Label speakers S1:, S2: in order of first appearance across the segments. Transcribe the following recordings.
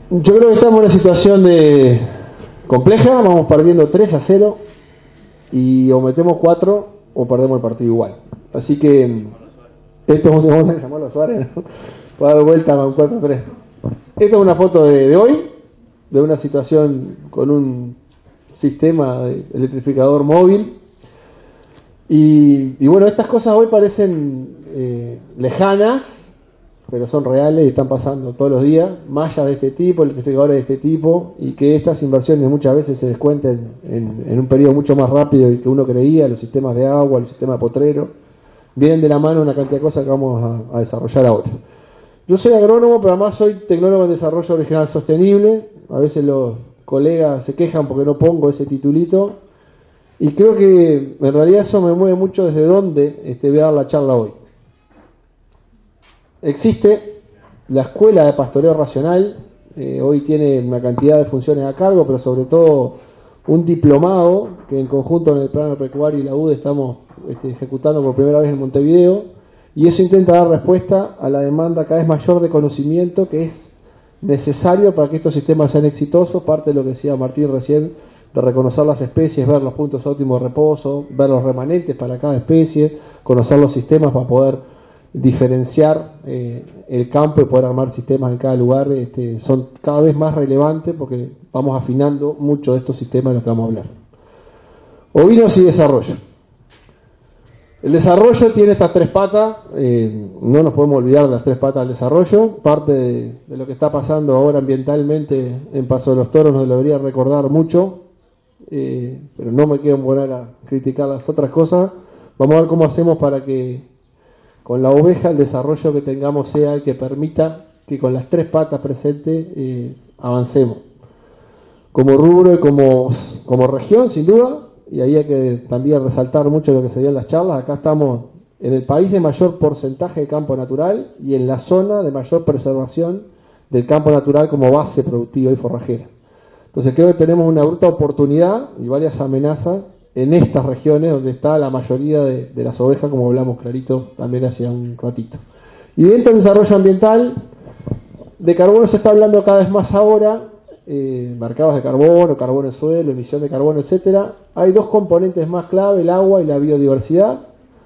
S1: Yo creo que estamos en una situación compleja, vamos perdiendo 3-0 y o metemos 4 o perdemos el partido igual. Así que esto vamos a llamarlo a Suárez, ¿no? Para dar vuelta a un 4-3. Esta es una foto de hoy, de una situación con un sistema de electrificador móvil. Y bueno, estas cosas hoy parecen lejanas, pero son reales y están pasando todos los días. Mallas de este tipo, electrificadores de este tipo, y que estas inversiones muchas veces se descuenten en un periodo mucho más rápido que uno creía. Los sistemas de agua, los sistemas potrero, vienen de la mano una cantidad de cosas que vamos a desarrollar ahora. Yo soy agrónomo, pero además soy tecnólogo en desarrollo regional sostenible. A veces los colegas se quejan porque no pongo ese titulito, y creo que en realidad eso me mueve mucho desde donde voy a dar la charla hoy. Existe la Escuela de Pastoreo Racional, hoy tiene una cantidad de funciones a cargo, pero sobre todo un diplomado que en conjunto con el Plan Agropecuario y la UDE estamos ejecutando por primera vez en Montevideo, y eso intenta dar respuesta a la demanda cada vez mayor de conocimiento que es necesario para que estos sistemas sean exitosos. Parte de lo que decía Martín recién, de reconocer las especies, ver los puntos óptimos de reposo, ver los remanentes para cada especie, conocer los sistemas para poder diferenciar el campo y poder armar sistemas en cada lugar, son cada vez más relevantes porque vamos afinando mucho de estos sistemas de los que vamos a hablar. Ovinos y desarrollo. El desarrollo tiene estas tres patas, no nos podemos olvidar de las tres patas del desarrollo. Parte de lo que está pasando ahora ambientalmente en Paso de los Toros nos debería recordar mucho, pero no me quiero poner a criticar las otras cosas. Vamos a ver cómo hacemos para que con la oveja el desarrollo que tengamos sea el que permita que con las tres patas presentes avancemos como rubro y como región, sin duda. Y ahí hay que también resaltar mucho lo que se dio en las charlas. Acá estamos en el país de mayor porcentaje de campo natural y en la zona de mayor preservación del campo natural como base productiva y forrajera. Entonces creo que tenemos una bruta oportunidad y varias amenazas en estas regiones donde está la mayoría de las ovejas, como hablamos clarito también hace un ratito. Y dentro del desarrollo ambiental, de carbono se está hablando cada vez más ahora, mercados de carbono en suelo, emisión de carbono, etcétera. Hay dos componentes más clave, el agua y la biodiversidad.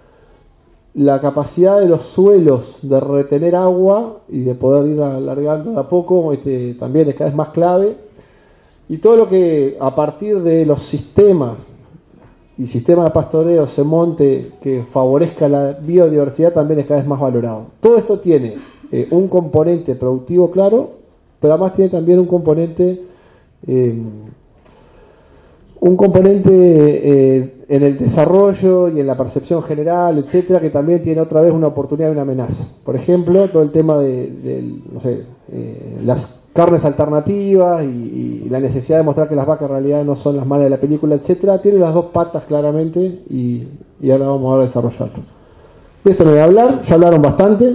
S1: La capacidad de los suelos de retener agua y de poder ir alargando de a poco también es cada vez más clave. Y todo lo que a partir de los sistemas y sistema de pastoreo se monte que favorezca la biodiversidad también es cada vez más valorado. Todo esto tiene un componente productivo claro, pero además tiene también un componente en el desarrollo y en la percepción general, etcétera, que también tiene otra vez una oportunidad y una amenaza. Por ejemplo, todo el tema de las carnes alternativas y la necesidad de mostrar que las vacas en realidad no son las malas de la película, etcétera, tiene las dos patas claramente y ahora vamos a desarrollarlo. De esto no voy a hablar, ya hablaron bastante.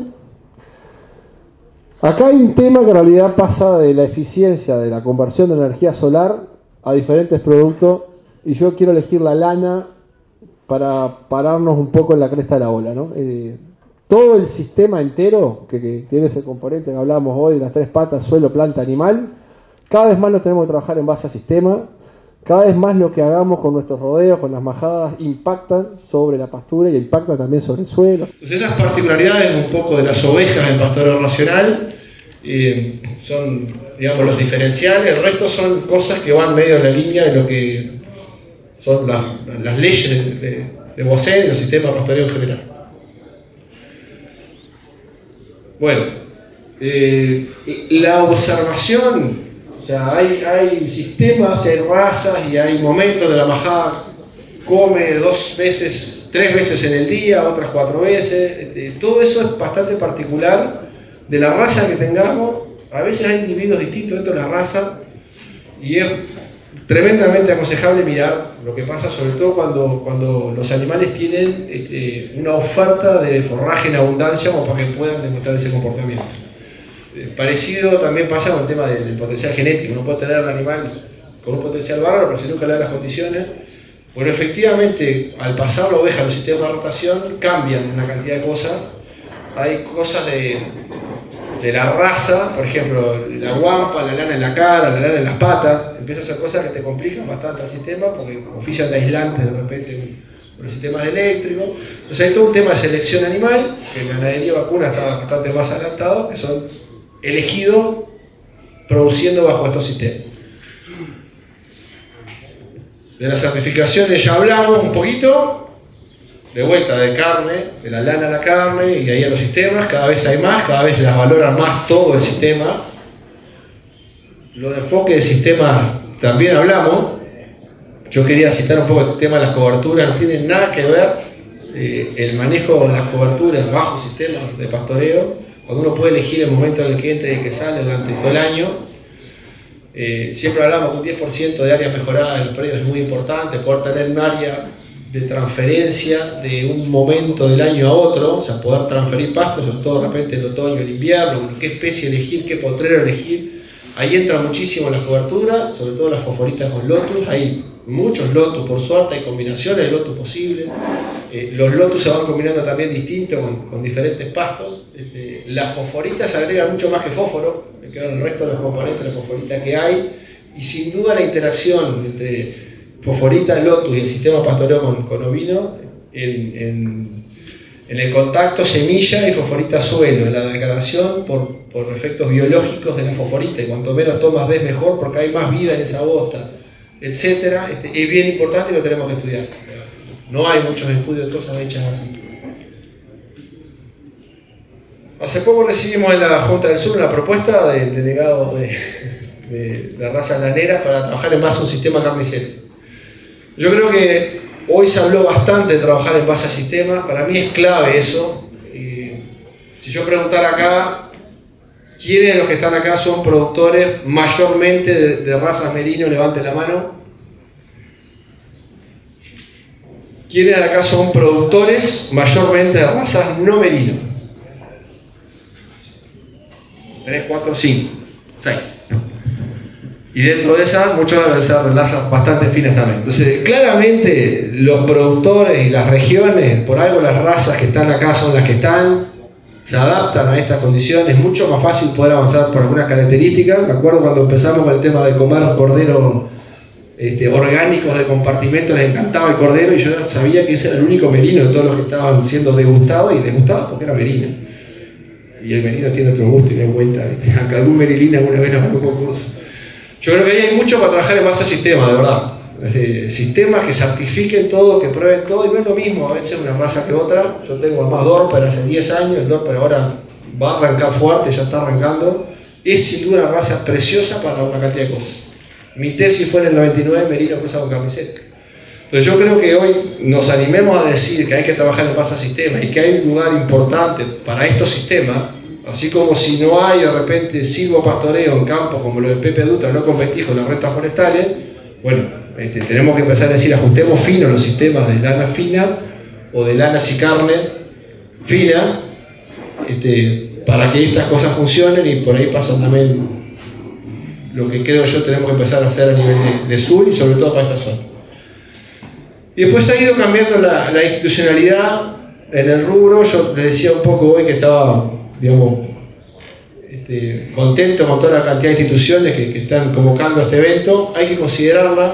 S1: Acá hay un tema que en realidad pasa de la eficiencia de la conversión de energía solar a diferentes productos, y yo quiero elegir la lana para pararnos un poco en la cresta de la ola, ¿no? Todo el sistema entero que tiene ese componente que hablábamos hoy, las tres patas, suelo, planta, animal, cada vez más nos tenemos que trabajar en base a sistema, cada vez más lo que hagamos con nuestros rodeos, con las majadas, impactan sobre la pastura y impactan también sobre el suelo.
S2: Entonces esas particularidades un poco de las ovejas en pastoreo racional son, digamos, los diferenciales. El resto son cosas que van medio en la línea de lo que son las leyes de Bosé y del sistema de pastoreo en general. Bueno, la observación, o sea, hay sistemas, hay razas y hay momentos de la majada come 2 veces, 3 veces en el día, otras 4 veces. Todo eso es bastante particular de la raza que tengamos. A veces hay individuos distintos dentro de la raza y es tremendamente aconsejable mirar lo que pasa, sobre todo cuando los animales tienen una oferta de forraje en abundancia como para que puedan demostrar ese comportamiento. Parecido también pasa con el tema del potencial genético. Uno puede tener un animal con un potencial bárbaro, pero si nunca le da las condiciones. Bueno, efectivamente, al pasar la oveja a los sistemas de rotación, cambian una cantidad de cosas. Hay cosas de la raza, por ejemplo, la guampa, la lana en la cara, la lana en las patas, empieza a hacer cosas que te complican bastante al sistema porque ofician de aislantes de repente con los sistemas eléctricos. Entonces hay todo un tema de selección animal, que en ganadería vacuna está bastante más adelantado, que son elegidos produciendo bajo estos sistemas. De las certificaciones ya hablamos un poquito. De vuelta de carne, de la lana a la carne y ahí a los sistemas, cada vez hay más, cada vez las valoran más todo el sistema. Los enfoques de sistemas también hablamos. Yo quería citar un poco el tema de las coberturas, no tiene nada que ver el manejo de las coberturas bajo sistemas de pastoreo, cuando uno puede elegir el momento en el que entra y el que sale durante todo el año. Siempre hablamos que un 10% de áreas mejoradas en los predios es muy importante, poder tener un área de transferencia de un momento del año a otro, o sea, poder transferir pastos, sobre todo de repente el otoño, el invierno, qué especie elegir, qué potrero elegir. Ahí entra muchísimo las coberturas, sobre todo las fosforitas con lotus. Hay muchos lotus, por suerte, hay combinaciones de lotus posibles. Los lotus se van combinando también distintos con diferentes pastos. Las fosforitas agregan mucho más que fósforo, que el resto de los componentes de la fosforita que hay, y sin duda la interacción entre fosforita, lotus y el sistema pastoreo con ovino en el contacto semilla y fosforita suelo, en la degradación por efectos biológicos de la fosforita, y cuanto menos tomas des mejor porque hay más vida en esa bosta, etc. Es bien importante y lo tenemos que estudiar. No hay muchos estudios de cosas hechas así. Hace poco recibimos en la Junta del Sur una propuesta del delegado de la raza lanera para trabajar en base a un sistema carnicero. Yo creo que hoy se habló bastante de trabajar en base a sistemas, para mí es clave eso. Si yo preguntara acá, ¿quiénes de los que están acá son productores mayormente de razas merino? Levanten la mano. ¿Quiénes de acá son productores mayormente de razas no merino? 3, 4, 5, 6. Y dentro de esas, muchos deben ser razas bastante finas también. Entonces, claramente, los productores y las regiones, por algo las razas que están acá son las que están, se adaptan a estas condiciones. Es mucho más fácil poder avanzar por algunas características. Me acuerdo cuando empezamos con el tema de comer cordero orgánicos de compartimento, les encantaba el cordero y yo sabía que ese era el único merino de todos los que estaban siendo degustados, y les gustaba porque era merino. Y el merino tiene otro gusto y no hay vuelta. Acá algún merilín alguna vez nos fue un concurso. Yo creo que ahí hay mucho para trabajar en base a sistemas, de verdad. Sistemas que certifiquen todo, que prueben todo, y no es lo mismo a veces una raza que otra. Yo tengo además Dorper hace 10 años, el Dorper ahora va a arrancar fuerte, ya está arrancando. Es sin duda una raza preciosa para una cantidad de cosas. Mi tesis fue en el 99, merino cruzado con camiseta. Entonces yo creo que hoy nos animemos a decir que hay que trabajar en base a sistemas y que hay un lugar importante para estos sistemas. Así como si no hay de repente silvopastoreo en campos como lo del Pepe Dutra, no con vestijo en las rentas forestales, bueno, tenemos que empezar a decir, ajustemos fino los sistemas de lana fina o de lanas y carne fina, para que estas cosas funcionen, y por ahí pasa también lo que creo yo tenemos que empezar a hacer a nivel de sur y sobre todo para esta zona. Y después ha ido cambiando la institucionalidad en el rubro. Yo les decía un poco hoy que estaba, digamos, contento con toda la cantidad de instituciones que están convocando a este evento. Hay que considerarla.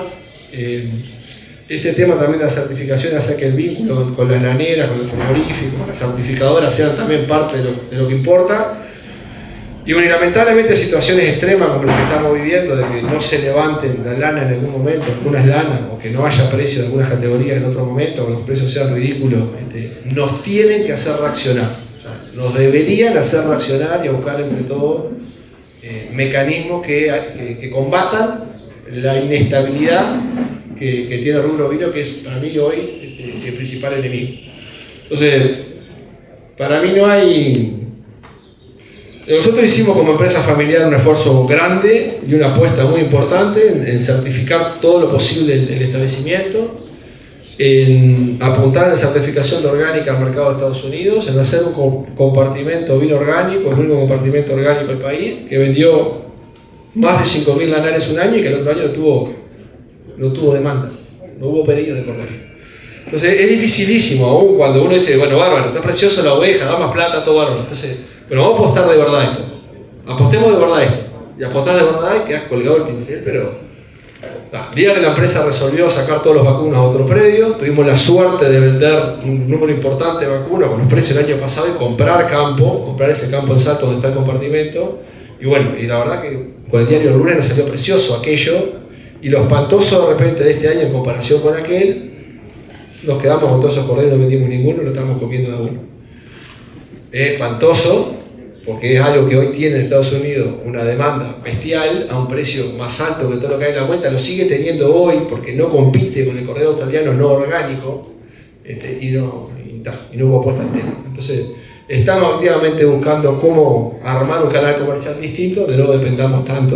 S2: Este tema también de la certificación hace que el vínculo con las laneras, con el frigorífico, con las certificadoras sean también parte de lo que importa. Y bueno, y lamentablemente situaciones extremas como las que estamos viviendo, de que no se levanten la lana en algún momento, algunas lanas, o que no haya precio de algunas categorías en otro momento, o que los precios sean ridículos, nos tienen que hacer reaccionar. O sea, nos deberían hacer reaccionar y a buscar entre todos mecanismos que combatan la inestabilidad que tiene el rubro ovino, que es para mí hoy el principal enemigo. Entonces, para mí no hay... Nosotros hicimos como empresa familiar un esfuerzo grande y una apuesta muy importante en certificar todo lo posible el establecimiento, en apuntar a la certificación de orgánica al mercado de Estados Unidos, en hacer un compartimento vino orgánico, el único compartimento orgánico del país, que vendió más de 5.000 lanares un año y que el otro año no tuvo demanda, no hubo pedidos de cordero. Entonces es dificilísimo, aún cuando uno dice, bueno, bárbaro, está precioso la oveja, da más plata, todo bárbaro. Entonces, pero vamos a apostar de verdad esto. apostemos de verdad a esto. Y apostás de verdad y quedás colgado el pincel, pero... El día que la empresa resolvió sacar todos los vacunos a otro predio, tuvimos la suerte de vender un número importante de vacunas con los precios del año pasado y comprar ese campo en Salto donde está el compartimento. Y bueno, y la verdad que con el diario del lunes nos salió precioso aquello, y lo espantoso de repente de este año en comparación con aquel, nos quedamos con todos esos corderos, no vendimos ninguno, lo estamos comiendo de uno. Es espantoso, porque es algo que hoy tiene en Estados Unidos una demanda bestial a un precio más alto que todo lo que hay en la vuelta, lo sigue teniendo hoy porque no compite con el cordero australiano no orgánico, y no hubo apuesta al tema. Entonces, estamos activamente buscando cómo armar un canal comercial distinto, de no dependamos tanto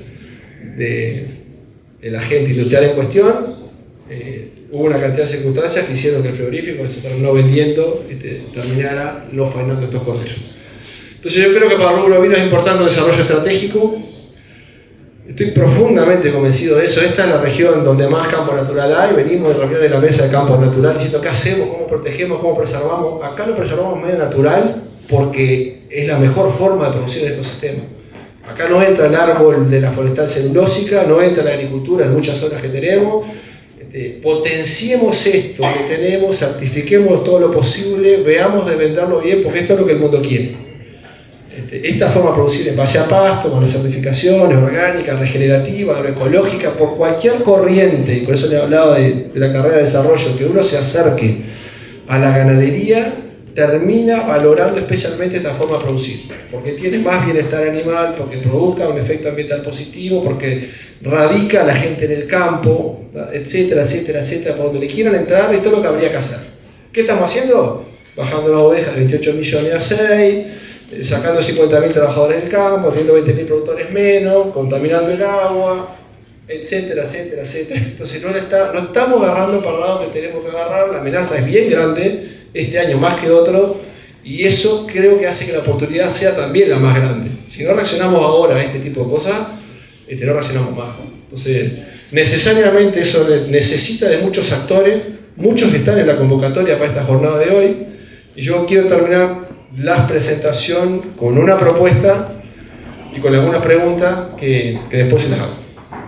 S2: del agente industrial en cuestión. Hubo una cantidad de circunstancias que hicieron que el frigorífico que se terminó vendiendo terminara no faenando estos corderos. Entonces yo creo que para el rubro vino es importante el desarrollo estratégico. Estoy profundamente convencido de eso. Esta es la región donde más campo natural hay. Venimos de reuniones de la mesa de campo natural diciendo qué hacemos, cómo protegemos, cómo preservamos. Acá lo preservamos medio natural porque es la mejor forma de producir estos sistemas. Acá no entra el árbol de la forestal celulósica, no entra la agricultura en muchas zonas que tenemos. Potenciemos esto que tenemos, certifiquemos todo lo posible, veamos de venderlo bien porque esto es lo que el mundo quiere. Esta forma de producir en base a pasto, con las certificaciones orgánicas, regenerativas, agroecológicas, por cualquier corriente, y por eso le hablaba de la carrera de desarrollo, que uno se acerque a la ganadería, termina valorando especialmente esta forma de producir, porque tiene más bienestar animal, porque provoca un efecto ambiental positivo, porque radica a la gente en el campo, etcétera, etcétera, etcétera, por donde le quieran entrar, esto es lo que habría que hacer. ¿Qué estamos haciendo? Bajando las ovejas de 28 millones a 6, sacando 50.000 trabajadores del campo, teniendo 20.000 productores menos, contaminando el agua, etcétera, etcétera, etcétera. Entonces no estamos agarrando para el lado que tenemos que agarrar, la amenaza es bien grande, este año más que otro, y eso creo que hace que la oportunidad sea también la más grande. Si no reaccionamos ahora a este tipo de cosas, no reaccionamos más. Entonces, necesariamente eso necesita de muchos actores, muchos que están en la convocatoria para esta jornada de hoy, y yo quiero terminar la presentación con una propuesta y con algunas preguntas que después se las hago.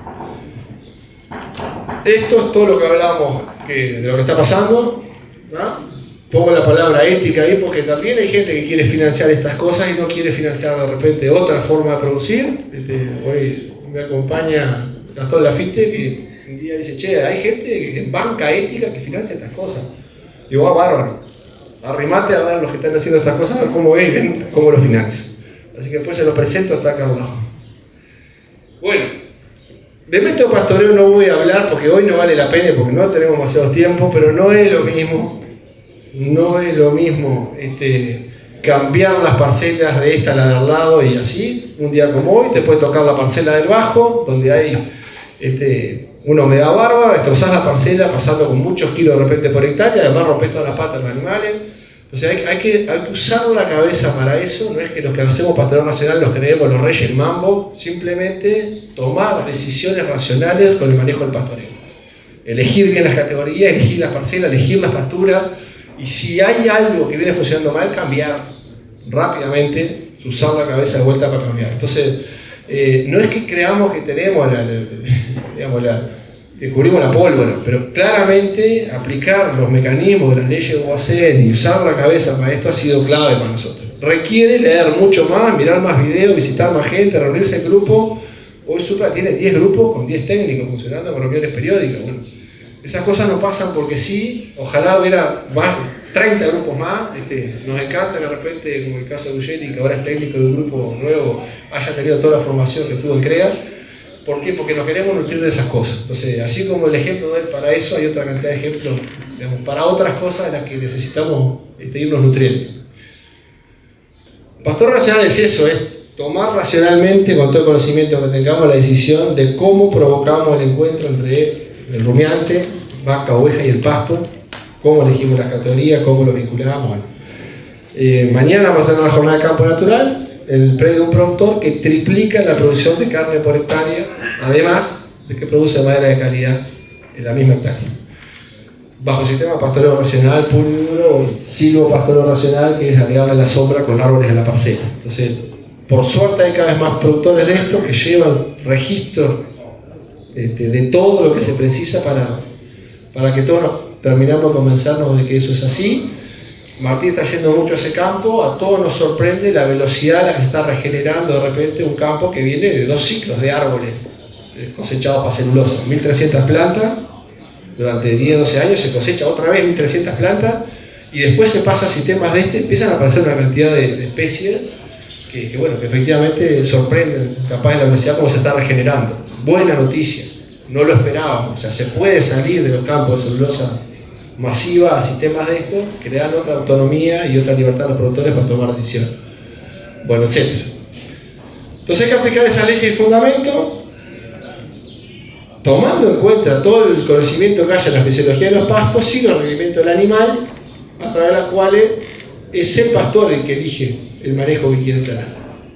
S2: Esto es todo lo que hablamos de lo que está pasando, ¿no? Pongo la palabra ética ahí porque también hay gente que quiere financiar estas cosas y no quiere financiar de repente otra forma de producir. Hoy me acompaña Gastón Lafitte que un día dice, che, hay gente que banca ética que financia estas cosas. Digo, bárbaro. Arrimate a ver los que están haciendo estas cosas, a ver cómo ven, cómo lo financian. Así que después se lo presento, está acá al lado. Bueno, de método pastoreo no voy a hablar porque hoy no vale la pena, porque no tenemos demasiado tiempo, pero no es lo mismo cambiar las parcelas de esta a la de al lado y así, un día como hoy, te puede tocar la parcela del bajo, donde hay una humedad bárbara, destrozás la parcela pasando con muchos kilos de repente por hectárea, además rompes todas las patas de los animales. Entonces hay que usar la cabeza para eso, no es que los que hacemos pastoreo nacional los creemos los reyes mambo, simplemente tomar decisiones racionales con el manejo del pastoreo. Elegir bien las categorías, elegir las parcelas, elegir las pasturas, y si hay algo que viene funcionando mal, cambiar rápidamente, usar la cabeza de vuelta para cambiar. Entonces, no es que creamos que tenemos descubrimos la pólvora, pero claramente aplicar los mecanismos de las leyes de Boisen y usar la cabeza para esto ha sido clave para nosotros. Requiere leer mucho más, mirar más videos, visitar más gente, reunirse en grupo. Hoy Supra tiene 10 grupos con 10 técnicos funcionando con reuniones periódicas. Bueno, esas cosas no pasan porque sí, ojalá hubiera más, 30 grupos más. Nos encanta que de repente, como el caso de Ugeli, que ahora es técnico de un grupo nuevo, haya tenido toda la formación que tuvo en CREA. ¿Por qué? Porque nos queremos nutrir de esas cosas. Entonces, así como el ejemplo de él para eso, hay otra cantidad de ejemplos, digamos, para otras cosas en las que necesitamos irnos nutriendo. Pastor racional es eso, es tomar racionalmente, con todo el conocimiento que tengamos, la decisión de cómo provocamos el encuentro entre el rumiante, vaca, oveja y el pasto, cómo elegimos las categorías, cómo lo vinculamos. Mañana vamos a tener una jornada de campo natural, el predio de un productor que triplica la producción de carne por hectárea, además de que produce madera de calidad en la misma hectárea. Bajo sistema pastoreo racional puro y duro, silvo pastoreo racional, que es agregable a la sombra con árboles en la parcela. Entonces, por suerte hay cada vez más productores de esto que llevan registro de todo lo que se precisa para que todos terminamos de convencernos de que eso es así. Martín está yendo mucho a ese campo, a todos nos sorprende la velocidad a la que se está regenerando de repente un campo que viene de 2 ciclos de árboles cosechados para celulosa. 1300 plantas, durante 10-12 años se cosecha otra vez 1300 plantas y después se pasa a sistemas de empiezan a aparecer una cantidad de especies que bueno, que efectivamente sorprenden capaz de la velocidad como se está regenerando. Buena noticia, no lo esperábamos, o sea, se puede salir de los campos de celulosa masiva a sistemas de esto que le dan otra autonomía y otra libertad a los productores para tomar decisiones. Bueno, etc. Entonces hay que aplicar esa ley de fundamento tomando en cuenta todo el conocimiento que haya en la fisiología de los pastos, sin el requerimiento del animal, a través de las cuales es el pastor el que elige el manejo que quiere tener.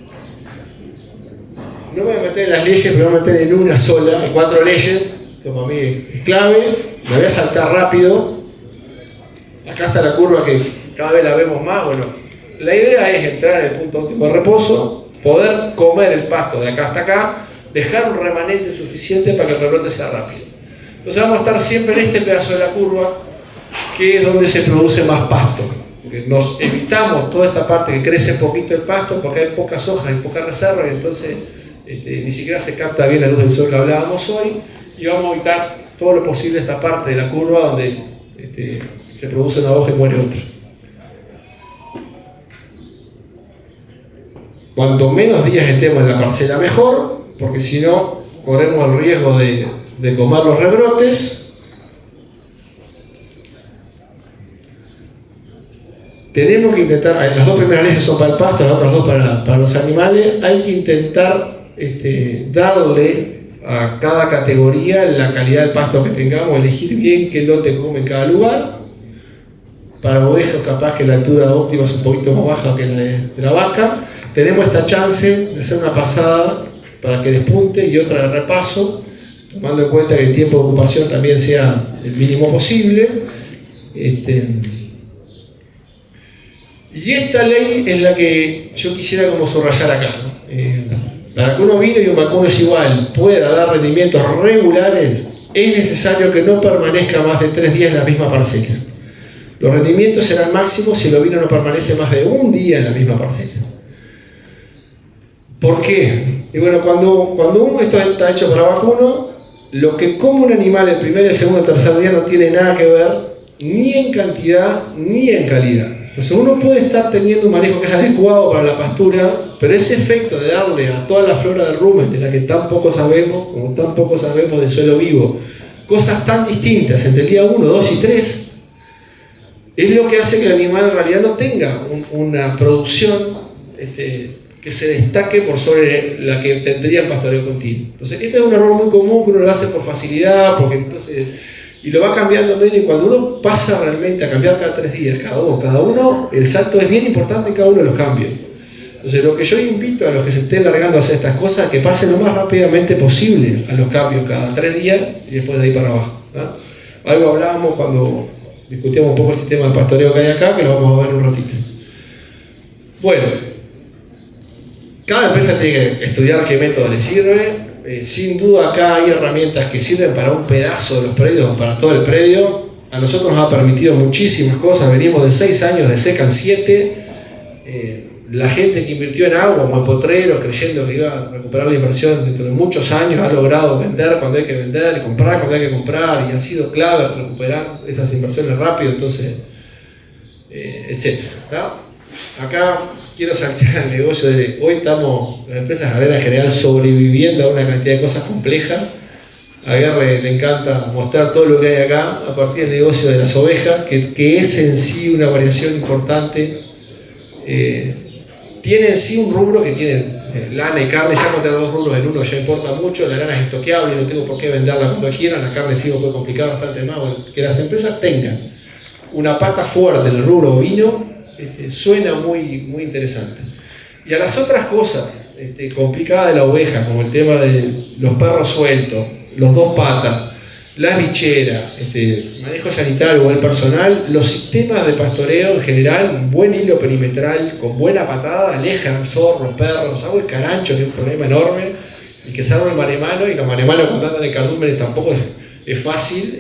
S2: No me voy a meter en las leyes, pero me voy a meter en una sola, en 4 leyes. Esto para mí es clave. Me voy a saltar rápido. Acá está la curva que cada vez la vemos más. Bueno, la idea es entrar en el punto óptimo de reposo, poder comer el pasto de acá hasta acá, dejar un remanente suficiente para que el rebrote sea rápido. Entonces vamos a estar siempre en este pedazo de la curva, que es donde se produce más pasto. Porque nos evitamos toda esta parte que crece poquito el pasto, porque hay pocas hojas y poca reserva, y entonces ni siquiera se capta bien la luz del sol que hablábamos hoy, y vamos a evitar todo lo posible esta parte de la curva donde se produce una hoja y muere otra. Cuanto menos días estemos en la parcela mejor, porque si no corremos el riesgo de comer los rebrotes. Tenemos que intentar, las 2 primeras leyes son para el pasto, las otras 2 para los animales. Hay que intentar darle a cada categoría la calidad del pasto que tengamos, elegir bien qué lote come en cada lugar. Para ovejas capaz que la altura óptima es un poquito más baja que la de la vaca. Tenemos esta chance de hacer una pasada para que despunte y otra de repaso, tomando en cuenta que el tiempo de ocupación también sea el mínimo posible. Y esta ley es la que yo quisiera como subrayar acá, ¿no? Para que un ovino y un vacuno es igual pueda dar rendimientos regulares, es necesario que no permanezca más de 3 días en la misma parcela. Los rendimientos serán máximos si el ovino no permanece más de 1 día en la misma parcela. ¿Por qué? Y bueno, cuando esto está hecho para vacuno, lo que come un animal el primer, el segundo, el tercer día no tiene nada que ver ni en cantidad ni en calidad. Entonces uno puede estar teniendo un manejo que es adecuado para la pastura, pero ese efecto de darle a toda la flora del rumen, de la que tan poco sabemos, como tan poco sabemos del suelo vivo, cosas tan distintas entre el día 1, 2 y 3, es lo que hace que el animal en realidad no tenga una producción que se destaque por sobre la que tendría el pastoreo continuo. Entonces este es un error muy común que uno lo hace por facilidad, porque entonces... y lo va cambiando medio, y cuando uno pasa realmente a cambiar cada 3 días, cada uno, el salto es bien importante en cada uno de los cambios. Entonces lo que yo invito a los que se estén largando a hacer estas cosas es que pasen lo más rápidamente posible a los cambios cada 3 días y después de ahí para abajo, ¿no? Algo hablábamos cuando discutíamos un poco el sistema de pastoreo que hay acá, que lo vamos a ver un ratito. Bueno, cada empresa tiene que estudiar qué método le sirve. Sin duda acá hay herramientas que sirven para un pedazo de los predios o para todo el predio. A nosotros nos ha permitido muchísimas cosas. Venimos de 6 años de seca en 7. La gente que invirtió en agua o en potreros creyendo que iba a recuperar la inversión dentro de muchos años ha logrado vender cuando hay que vender y comprar cuando hay que comprar, y ha sido clave recuperar esas inversiones rápido, entonces, etc. ¿No? Acá quiero saltar el negocio de hoy estamos, las empresas agreras en general, sobreviviendo a una cantidad de cosas complejas. A Guerre le encanta mostrar todo lo que hay acá a partir del negocio de las ovejas, que es en sí una variación importante. Tiene en sí un rubro que tiene lana y carne. Ya contra los 2 rubros en uno ya importa mucho. La lana es estoqueable y no tengo por qué venderla cuando quieran. La carne sí puede complicar bastante más. Que las empresas tengan una pata fuerte en el rubro ovino suena muy, muy interesante. Y a las otras cosas complicadas de la oveja, como el tema de los perros sueltos, los 2 patas, las bicheras, manejo sanitario o el personal, los sistemas de pastoreo en general, un buen hilo perimetral, con buena patada, alejan zorros, perros, agua el carancho, que es un problema enorme, y que salvan el maremano, y los maremanos cuando andan en cardúmenes tampoco es fácil.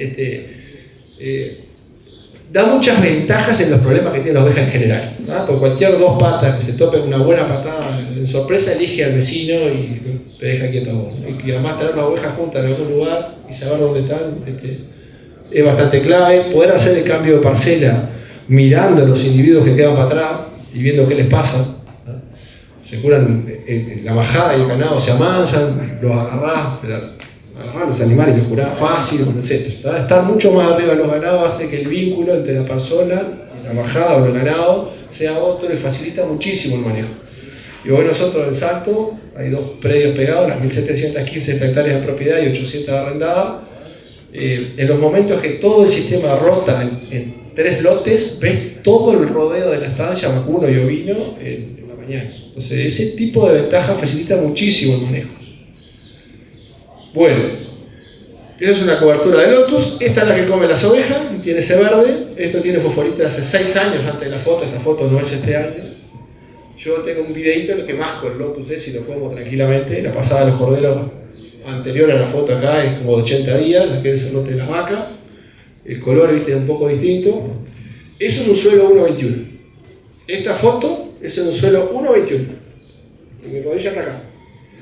S2: Da muchas ventajas en los problemas que tiene la oveja en general, ¿no? Porque cualquier dos patas que se tope con una buena patada, en sorpresa elige al vecino y te deja quieto a vos, ¿no? Y además tener la oveja junta en algún lugar y saber dónde están, es bastante clave. Poder hacer el cambio de parcela mirando a los individuos que quedan para atrás y viendo qué les pasa, ¿no? Se curan la majada y el ganado, se amansan, los agarrás, los animales que curás fácil, etc. Estar mucho más arriba de los ganados hace que el vínculo entre la persona, la majada o el ganado sea otro y facilita muchísimo el manejo. Y hoy nosotros en Salto hay 2 predios pegados, las 1715 hectáreas de propiedad y 800 arrendadas. En los momentos que todo el sistema rota en 3 lotes, ves todo el rodeo de la estancia vacuno y ovino en la mañana. Entonces ese tipo de ventaja facilita muchísimo el manejo. Bueno, esa es una cobertura de Lotus. Esta es la que come las ovejas y tiene ese verde. Esto tiene fosforita hace 6 años antes de la foto. Esta foto no es este año. Yo tengo un videito en el que masco el Lotus y lo como tranquilamente. La pasada de los corderos anterior a la foto acá es como de 80 días. Aquel es el lote de la vaca. El color, viste, es un poco distinto. Eso es un suelo 1.21. Esta foto es en un suelo 1.21. En mi rodilla está acá.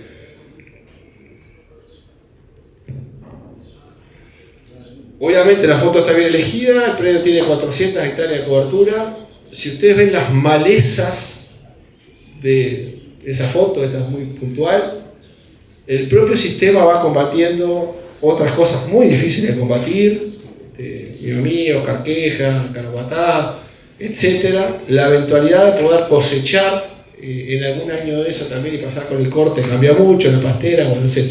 S2: Obviamente la foto está bien elegida, el predio tiene 400 hectáreas de cobertura. Si ustedes ven las malezas de esa foto, esta es muy puntual, el propio sistema va combatiendo otras cosas muy difíciles de combatir, mío, carqueja, carabatá, etc. La eventualidad de poder cosechar en algún año de eso también y pasar con el corte cambia mucho, la pastera, bueno, etc.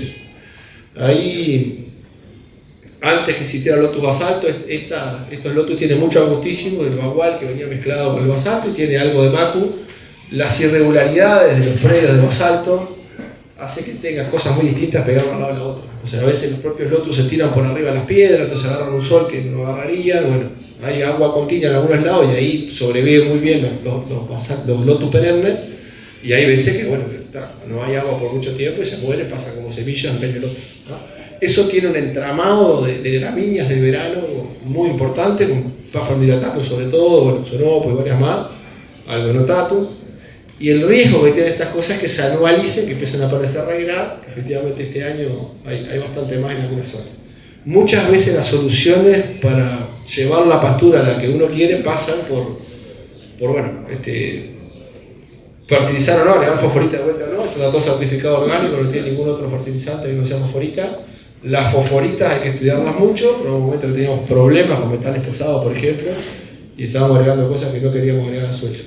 S2: Ahí, antes que existiera Lotus basalto, estos Lotus tienen mucho agustísimo del bagual que venía mezclado con el basalto y tiene algo de macu. Las irregularidades de los predios de basalto hace que tengas cosas muy distintas pegadas a un lado de la otra. O sea, a veces los propios Lotus se tiran por arriba de las piedras, entonces agarran un sol que no agarrarían. Bueno, hay agua continua en algunos lados y ahí sobreviven muy bien los Lotus perennes. Y hay veces que, bueno, no hay agua por mucho tiempo y se muere, pasa como semillas en medio Lotus, ¿no? Eso tiene un entramado de gramíneas de verano muy importante, con Papam dilatatum sobre todo, bueno, sonopo y varias más, algo notatum. Y el riesgo que tienen estas cosas es que se anualicen, que empiecen a aparecer regradas, que efectivamente este año hay bastante más en algunas zonas. Muchas veces las soluciones para llevar la pastura a la que uno quiere pasan por bueno, fertilizar o no, le dan fosforita de vuelta o no, esto está todo certificado orgánico, no tiene ningún otro fertilizante que no sea fosforita. Las fosforitas hay que estudiarlas mucho, en un momento que teníamos problemas con metales pesados, por ejemplo, y estábamos agregando cosas que no queríamos agregar al suelo.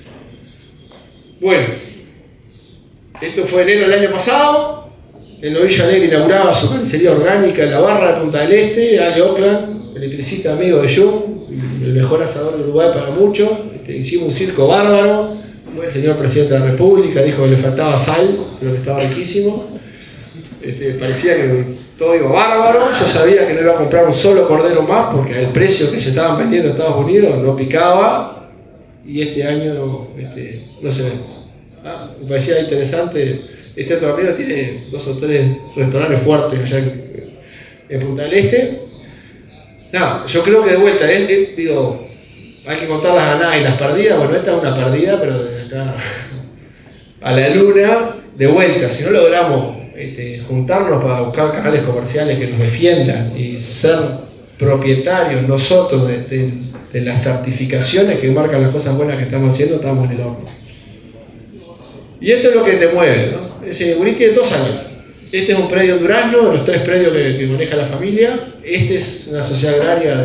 S2: Bueno, esto fue enero del año pasado, el Novilla Alegre inauguraba su carnicería orgánica en la Barra de Punta del Este, Ale Oakland, electricista amigo de Jung, el mejor asador de Uruguay para muchos. Hicimos un circo bárbaro, fue el señor presidente de la República, dijo que le faltaba sal, pero que estaba riquísimo. Parecía que todo iba bárbaro. Yo sabía que no iba a comprar un solo cordero más porque el precio que se estaban vendiendo en Estados Unidos no picaba y este año no se vende. Me parecía interesante. Este otro amigo tiene 2 o 3 restaurantes fuertes allá en Punta del Este. No, yo creo que de vuelta, digo, hay que contar las ganadas y las perdidas. Bueno, esta es una perdida, pero desde acá a la luna, de vuelta, si no logramos juntarnos para buscar canales comerciales que nos defiendan y ser propietarios nosotros de las certificaciones que marcan las cosas buenas que estamos haciendo, estamos en el horno. Y esto es lo que te mueve, ¿no? Ese Burí tiene 2 años. Este es un predio en Durazno, de los 3 predios que maneja la familia. Este es una sociedad agraria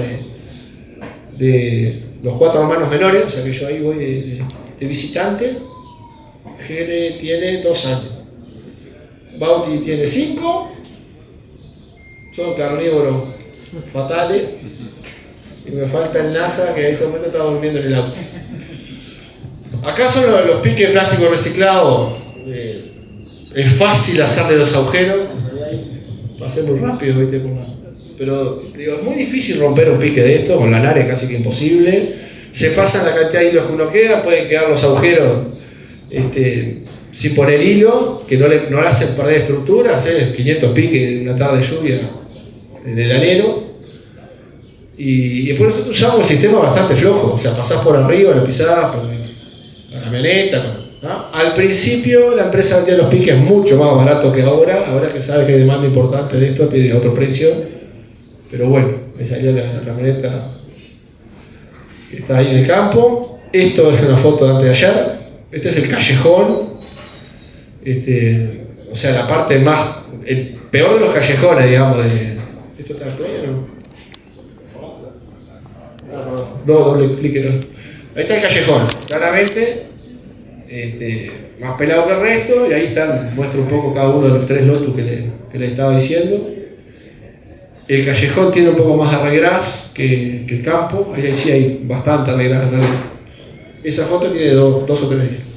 S2: de los 4 hermanos menores, o sea que yo ahí voy de visitante. Gere tiene 2 años. Bauti tiene 5, son carnívoros fatales, y me falta el NASA que en ese momento estaba durmiendo en el auto. Acá son los piques de plástico reciclado, es fácil hacerle los agujeros, pasé muy rápido, ¿viste? pero digo, es muy difícil romper un pique de esto, con lanar es casi que imposible. Se pasan la cantidad de hilos que uno queda, pueden quedar los agujeros sin poner hilo, que no le hacen perder estructura, 500 piques de una tarde de lluvia en el lanero. Y después nosotros usamos un sistema bastante flojo, o sea, pasás por arriba, lo pisás con la camioneta. ¿No? Al principio la empresa vendía los piques mucho más barato que ahora que sabe que hay demanda importante de esto, tiene otro precio, pero bueno, me salió la camioneta que está ahí en el campo. Esto es una foto de antes de ayer, este es el callejón, o sea, la parte más, el peor de los callejones, digamos, ¿esto está en la playa o no? No, doble clic, no. Ahí está el callejón, claramente, más pelado que el resto, y ahí muestro un poco cada uno de los 3 lotus que le estaba diciendo. El callejón tiene un poco más de regras que el campo, ahí sí hay bastante regras en realidad. Esa foto tiene 2 o 3 días.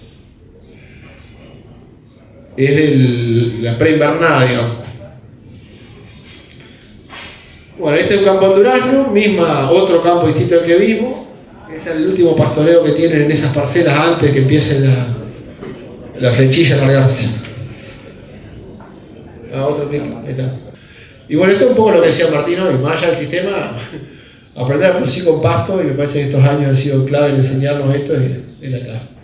S2: Es de la preinvernada, digamos. Bueno, este es un campo en durazno, otro campo distinto al que vimos. Ese es el último pastoreo que tienen en esas parcelas antes que empiece la flechilla a largarse. Otro clic, ahí está. Y bueno, esto es un poco lo que decía Martín hoy, más allá del sistema, aprender a producir con pasto, y me parece que estos años han sido clave en enseñarnos esto, es la clave.